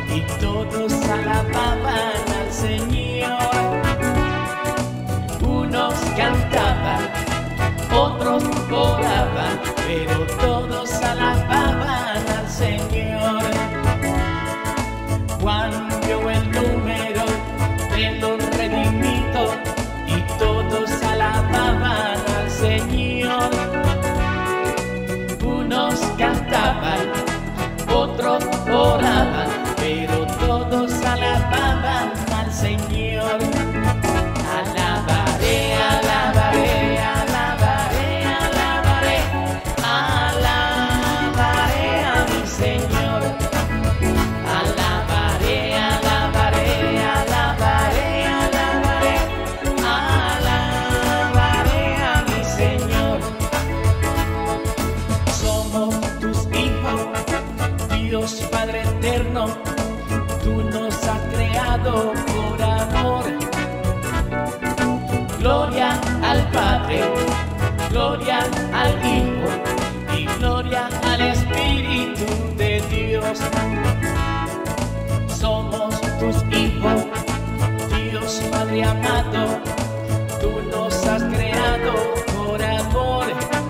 y todos alababan al Señor. Unos cantaban, otros oraban, pero todos alababan al Señor. Juan vio el número de los redimidos y todos alababan al Señor. Unos cantaban, otros oraban, pero todos alababan al Señor. Alabaré, alabaré, alabaré, alabaré, alabaré a mi Señor. Alabaré, alabaré, alabaré, alabaré, alabaré a mi Señor. Somos tus hijos, Dios Padre eterno, tú nos has creado por amor. Gloria al Padre, gloria al Hijo y gloria al Espíritu de Dios. Somos tus hijos, Dios Padre amado, tú nos has creado por amor.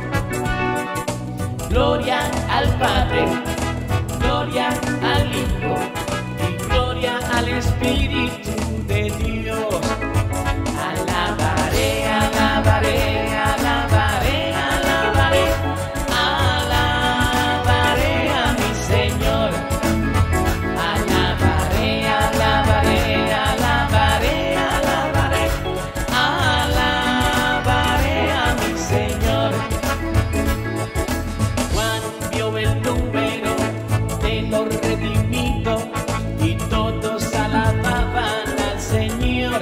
Gloria al Padre, gloria al Hijo y gloria al Espíritu de Dios. Alabaré, alabaré, alabaré, alabaré, alabaré a mi Señor. Alabaré, alabaré, alabaré, alabaré, alabaré a mi Señor. Juan vio el número de los redimidos y todos alababan al Señor.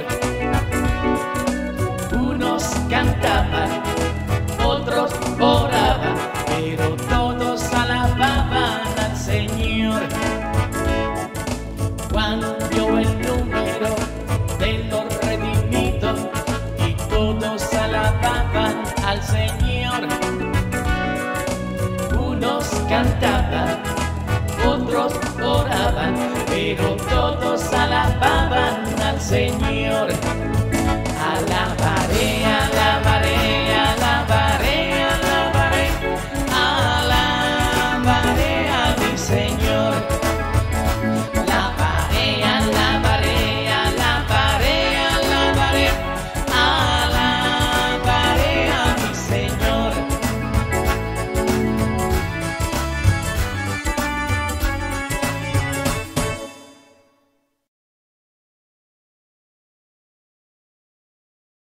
Unos cantaban, otros oraban, pero todos alababan al Señor. Juan vio el número de los redimidos y todos alababan al Señor. Unos cantaban, otros oraban, pero todos alababan al Señor.